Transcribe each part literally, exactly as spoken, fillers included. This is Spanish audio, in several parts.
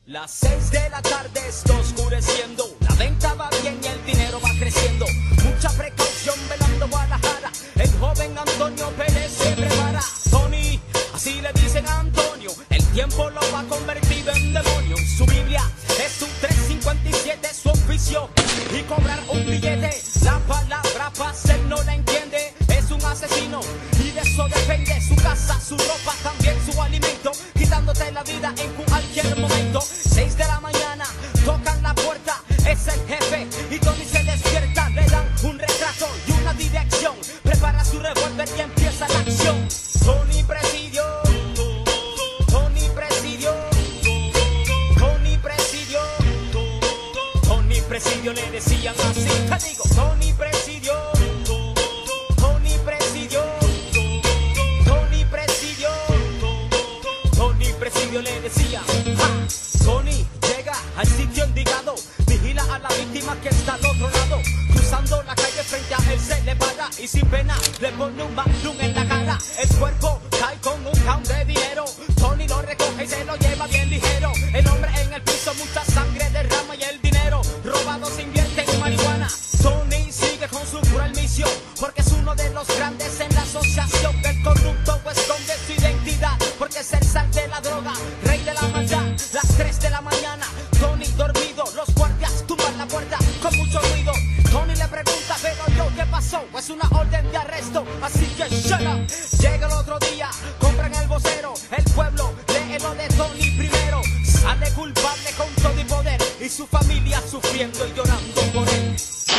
Las seis de la tarde está oscureciendo, la venta va bien y el dinero va creciendo. Mucha precaución velando Guadalajara, el joven Antonio Pérez se prepara. Tony, así le dicen a Antonio, el tiempo lo va convertido en demonio. Su Biblia es su trescientos cincuenta y siete, su oficio y cobrar un billete. La palabra paz él no la entiende, es un asesino y de eso depende su casa, su ropa, también su alimento, quitándote la vida en cualquier momento. Seis de la mañana, tocan la puerta, es el jefe y Tony se despierta. Le dan un retrato y una dirección, prepara su revólver y empieza la acción. Tony presidió, Tony presidió, Tony presidió, Tony presidió, le decían así. Te digo, Tony presidió, Tony presidió, Tony presidió, Tony presidió, le decían. ¡Ja! Tony llega al sitio indicado, vigila a la víctima que está al otro lado. Cruzando la calle frente a él se le para y sin pena le pone un magnum en la cara. El cuerpo cae con un count de dinero, Tony lo recoge y se lo lleva bien ligero. El hombre en el piso, mucha sangre derrama y el dinero robado se invierte en marihuana. Tony sigue con su cruel misión, porque es uno de los grandes en la asociación. El corrupto esconde su identidad, porque es el sal de la droga, rey de la maldad. Las tres de la mañana, Tony dormido, los guardias tumban la puerta con mucho ruido. Tony le pregunta, pero yo, ¿qué pasó? Es una orden de arresto, así que shut up. Llega el otro día, compran el vocero, el pueblo lee lo de Tony primero. Sale culpable con todo y poder, y su familia sufriendo y llorando por él.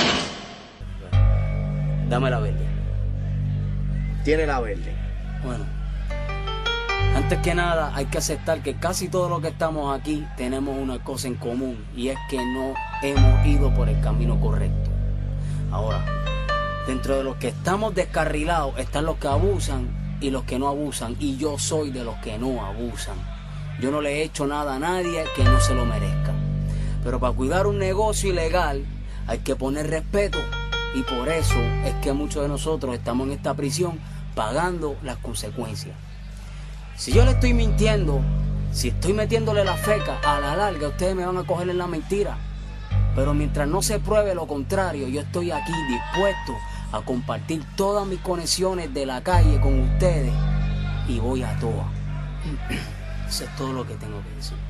Dame la verde. Tiene la verde. Bueno, antes que nada hay que aceptar que casi todos los que estamos aquí tenemos una cosa en común, y es que no hemos ido por el camino correcto. Ahora, dentro de los que estamos descarrilados están los que abusan y los que no abusan, y yo soy de los que no abusan. Yo no le he hecho nada a nadie que no se lo merezca, pero para cuidar un negocio ilegal hay que poner respeto, y por eso es que muchos de nosotros estamos en esta prisión pagando las consecuencias. Si yo le estoy mintiendo, si estoy metiéndole la feca, a la larga ustedes me van a coger en la mentira. Pero mientras no se pruebe lo contrario, yo estoy aquí dispuesto a compartir todas mis conexiones de la calle con ustedes, y voy a todas. Eso es todo lo que tengo que decir.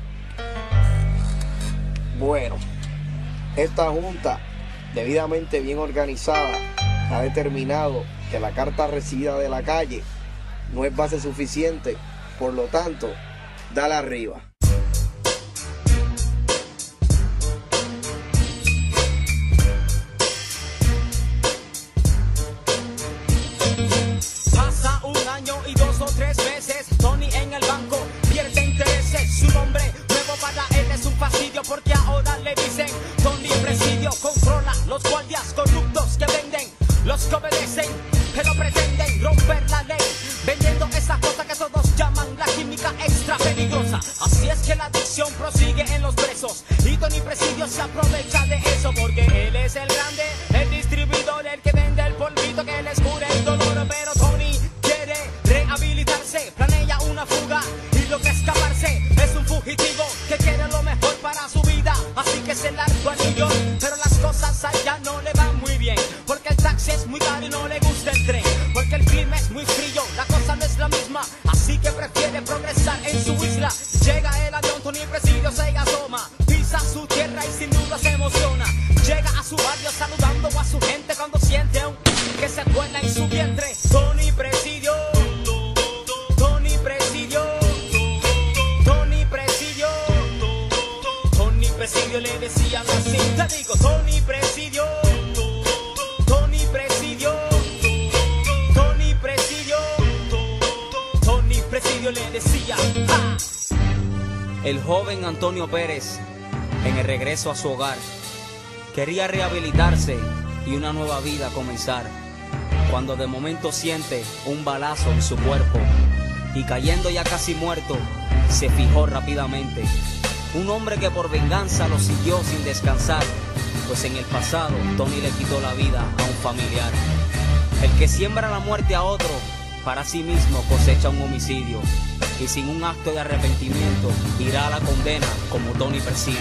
Bueno, esta junta, debidamente bien organizada, ha determinado que la carta recibida de la calle no es base suficiente, por lo tanto, dale arriba. Pasa un año y dos o tres meses, Tony en el banco pierde intereses. Su nombre nuevo para él es un fastidio, porque ahora le dicen Tony Presidio. Controla los guardias corruptos que venden, los que obedecen, pero pretenden romper la ley, vendiendo esa cosa que todos llaman la química extra peligrosa. Así es que la adicción prosigue en los presos, y Tony Presidio se aprovecha de eso, porque él es el grande, el distribuidor, el que vende el polvito que les cura el dolor. Pero Tony quiere rehabilitarse, planea una fuga y logra escaparse. Es un fugitivo que quiere lo mejor para su vida, así que se largó a New York. Pero las cosas allá no le van muy bien, porque el taxi es muy caro y no le gusta el tren, porque el clima es muy frío, la cosa no es la misma, así que prefiere progresar en su isla. Llega el avión, Tony Presidio se asoma, pisa su tierra y sin duda se emociona. Llega a su barrio saludando a su gente cuando siente un que se cuela en su vientre. Tony Presidio, Tony Presidio, Tony Presidio, Tony Presidio, le decían así. Te digo, Tony Presidio, Tony Presidio, Tony Presidio, Tony Presidio, le decía. ¡Ja! El joven Antonio Pérez, en el regreso a su hogar, quería rehabilitarse y una nueva vida comenzar, cuando de momento siente un balazo en su cuerpo, y cayendo ya casi muerto, se fijó rápidamente. Un hombre que por venganza lo siguió sin descansar, pues en el pasado Tony le quitó la vida a un familiar. El que siembra la muerte a otro, para sí mismo cosecha un homicidio. y sin un acto de arrepentimiento irá a la condena como Tony Persigue.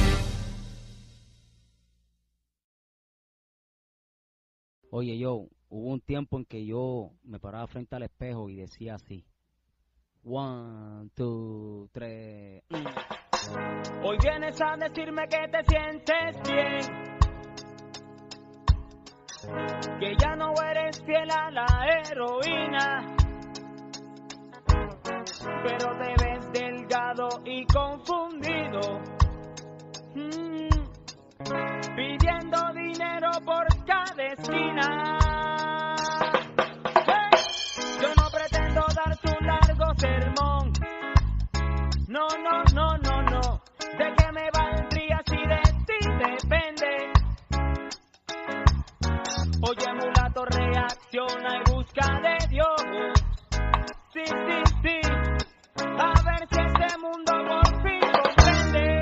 Oye, yo, hubo un tiempo en que yo me paraba frente al espejo y decía así: one, two, tres. Mm. Hoy vienes a decirme que te sientes bien, que ya no eres fiel a la heroína, pero te ves delgado y confundido, mm, pidiendo dinero por cada esquina. Hey, yo no pretendo darte un largo sermón, no, no, no, no, no, de qué me valdría si de ti depende. Oye, mulato, reacciona y busca de Dios. Sí, sí, sí, a ver si este mundo por fin comprende.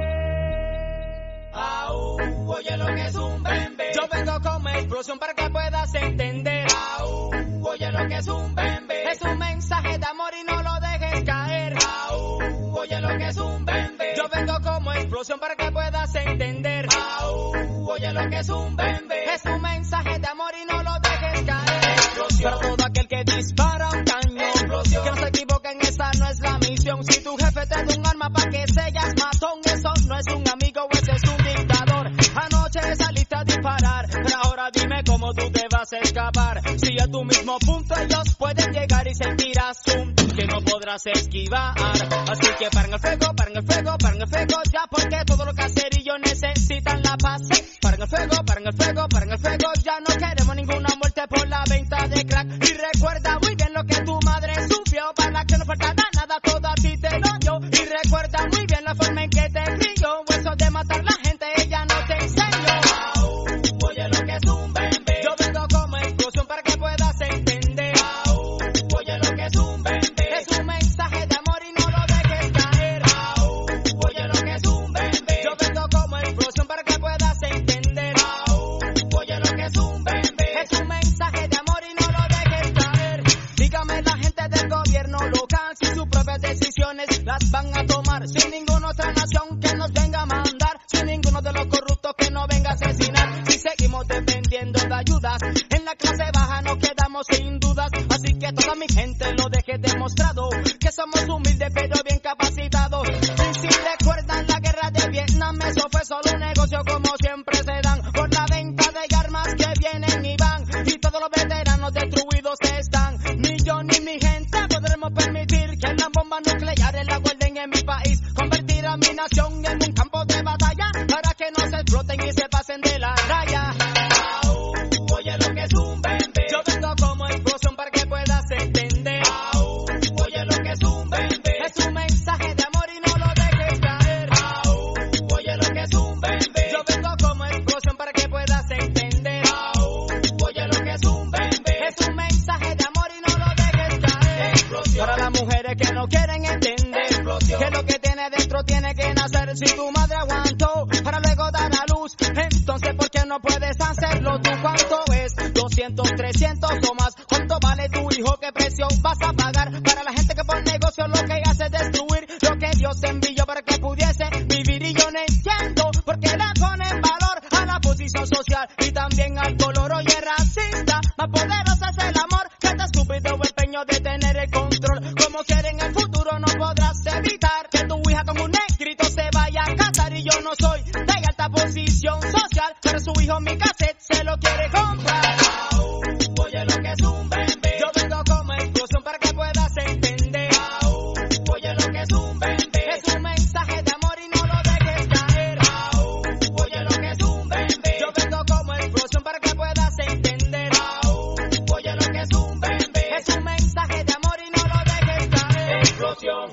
Au, oye lo que es un bembe. Yo vengo con explosión para que puedas entender. Au, oye lo que es un bembe. Es un mensaje de amor y no lo dejes caer. Au, oye lo que es un bembe. Yo vengo como explosión para que puedas entender. Au, oye lo que es un bembe. Es un mensaje de amor y no lo dejes caer. Explosión. Para todo aquel que dispara un cañón. Explosión. Que no se equivoquen, esa no es la misión. Si tu jefe te da un arma para que sellas matón, eso no es un amigo, ese es un dictador. Anoche saliste a disparar, pero ahora dime cómo tú te vas a escapar. Si a tu mismo punto ellos pueden llegar y sentirás un que no podrás esquivar. Así que paren el fuego, paren el fuego, paren el fuego ya, porque todo lo caserillo necesitan la paz. Paren el fuego, paren el fuego, paren el fuego ya, no queremos ninguna muerte por la venta de crack. Y recuerda muy bien lo que tu madre sufrió, para que no faltara nada, todo a ti te lo dio. Y recuerda muy bien la forma en que te crió, eso de matar la gente ella no te enseñó. Au, oye lo que es un bembe. Yo vengo como explosión para que puedas entender. Au, oye lo que es un bembe. Es un mensaje de amor y no lo dejes caer. Au, oye lo que es un bembe. Yo vengo como explosión para que puedas entender. Au, oye lo que es un bembe. Es un mensaje de amor y no lo dejes caer. Dígame la gente del gobierno local si sus propias decisiones las van a tomar, sin ninguna otra nación que nos venga a mandar, sin ninguno de los corruptos que nos venga a asesinar. Si seguimos dependiendo de ayudas, en la clase baja nos quedamos sin dudas. Así que toda mi gente lo deje demostrado, que somos humildes pero bien capacitados. Y si recuerdan la guerra de Vietnam, eso fue solo un negocio como siempre se dan, por la venta de armas que vienen y van, y todos los veteranos destruidos están. Ni yo ni mi gente podremos permitir que las bombas nucleares la guarden en mi país, convertir a mi nación en un campo de batalla, para que no se exploten y se pasen de la raya. Au, oye lo que es un bembe. Yo vengo como explosión para que puedas entender. Au, oye lo que es un bembe. Es un mensaje de amor y no lo dejes caer. Au, oye lo que es un bembe. Yo vengo como explosión para que puedas entender. Au, oye lo que es un bembe. Es un mensaje de amor y no lo dejes caer. Explosión. Para las mujeres que no quieren entender. Explosión. Que lo que tiene dentro tiene que nacer. Si tu madre aguantó para luego dar a luz, entonces ¿por qué no puedes hacerlo tú? ¿Cuánto es? doscientos, trescientos o más. ¿Cuánto vale tu hijo? ¿Qué precio vas a pagar? Para la gente que por negocio lo que hace es destruir lo que Dios envió para que pudiese vivir. Y yo no entiendo por qué le ponen valor a la posición social y también al color. Oye, racista, más poderoso es el amor que este estúpido empeño de tener el control. Como quieren en el futuro no podrás evitar que tu hija con un negrito se vaya a casar. Y yo no soy de alta posición social, pero su hijo mi cassette se lo quiere comprar. Au, oye lo que es un bembe. Yo vengo como explosión para que puedas entender. Au, oye lo que es un bembe. Es un mensaje de amor y no lo dejes caer. Au, oye lo que es un bembe. Yo vengo como explosión para que puedas entender. Au, oye lo que es un bembe. Es un mensaje de amor y no lo dejes caer. Explosión.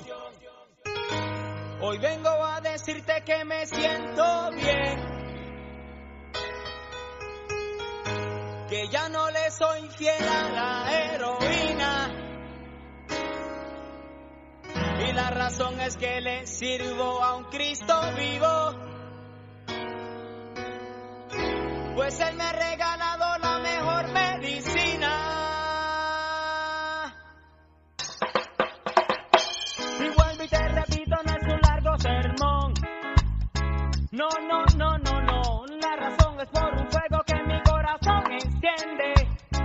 Hoy vengo a decirte que me siento bien, que ya no le soy fiel a la heroína, y la razón es que le sirvo a un Cristo vivo, pues Él me ha regalado la mejor medicina. No, no, no, no, no, la razón es por un fuego que mi corazón enciende.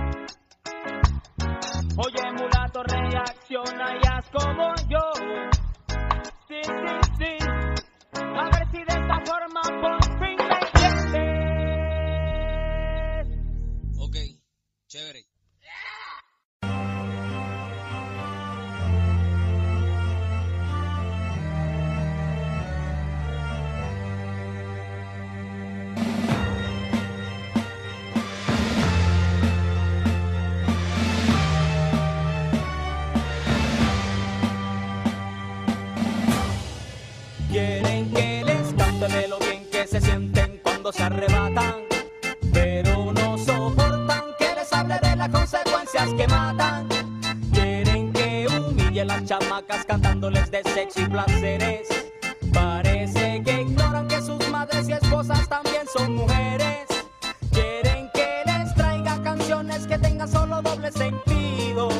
Oye, mulato, reacciona y haz como yo. Sí, sí, sí, a ver si de esta forma por fin me entiendes. Ok, chévere. Quieren que les cante de lo bien que se sienten cuando se arrebatan, pero no soportan que les hable de las consecuencias que matan. Quieren que humille a las chamacas cantándoles de sexo y placeres. Parece que ignoran que sus madres y esposas también son mujeres. Quieren que les traiga canciones que tengan solo doble sentido.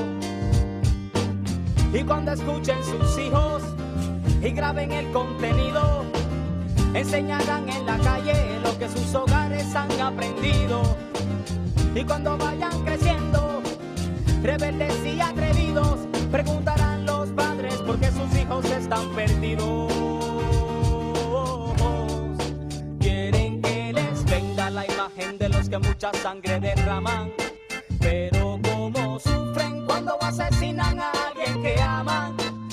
Y cuando escuchen sus hijos y graben el contenido, enseñarán en la calle lo que sus hogares han aprendido. Y cuando vayan creciendo, rebeldes y atrevidos, preguntarán los padres por qué sus hijos están perdidos. Quieren que les venda la imagen de los que mucha sangre derraman, pero cómo sufren cuando asesinan a alguien que aman.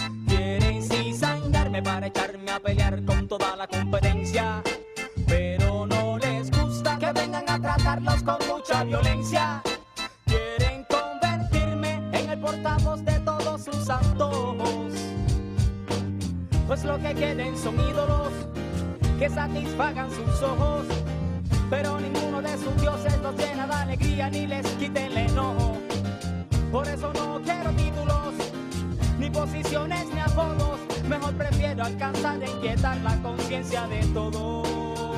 Para echarme a pelear con toda la competencia, pero no les gusta que vengan a tratarlos con mucha violencia. Quieren convertirme en el portavoz de todos sus antojos, pues lo que quieren son ídolos que satisfagan sus ojos, pero ninguno de sus dioses los llena de alegría ni les quite el enojo. Por eso no quiero títulos, ni posiciones, ni apodos. Mejor prefiero alcanzar e inquietar la conciencia de todos.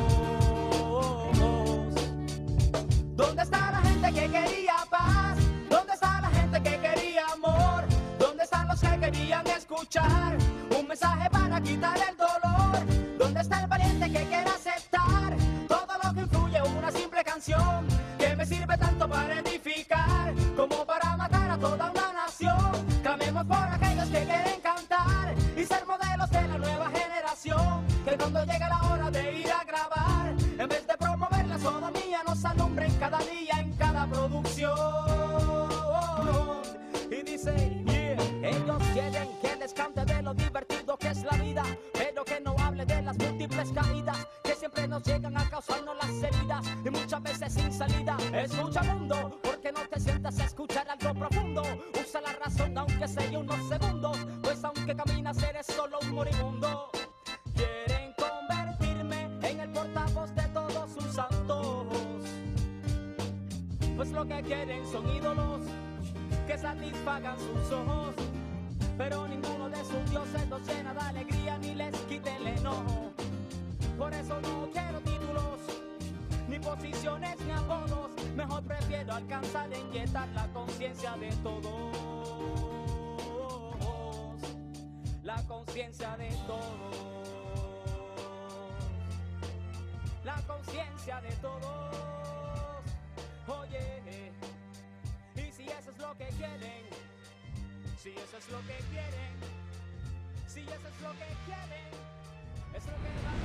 ¿Dónde está la gente que quería paz? ¿Dónde está la gente que quería amor? ¿Dónde están los que querían escuchar un mensaje para quitar el dolor? ¿Dónde está el valiente que quiere aceptar todo lo que influye en una simple canción que me sirve tanto para edificar como para matar a toda una nación? Clamemos por aquellos que quieren cantar y ser modelos de la nueva generación, que cuando llegue la hora de ir a grabar, en vez de promover la sodomía, nos alumbren cada día en cada producción. Y dice, yeah, ellos quieren que les cante de lo divertido que es la vida, pero que no hable de las múltiples caídas que siempre nos llegan a causarnos las heridas y muchas veces sin salida. Escucha mundo, porque no te sientas a escuchar algo profundo. Usa la razón aunque sea unos segundos, pues aunque caminas eres solo un moribundo. Quieren convertirme en el portavoz de todos sus antojos, pues lo que quieren son ídolos que satisfagan sus ojos, pero ninguno de sus dioses los llena de alegría ni les quite el enojo. Por eso no quiero títulos, ni posiciones, ni apodos. Mejor prefiero alcanzar e inquietar la conciencia de todos. La conciencia de todos. La conciencia de todos. Oye, y si eso es lo que quieren, si eso es lo que quieren, si eso es lo que quieren, es lo que va.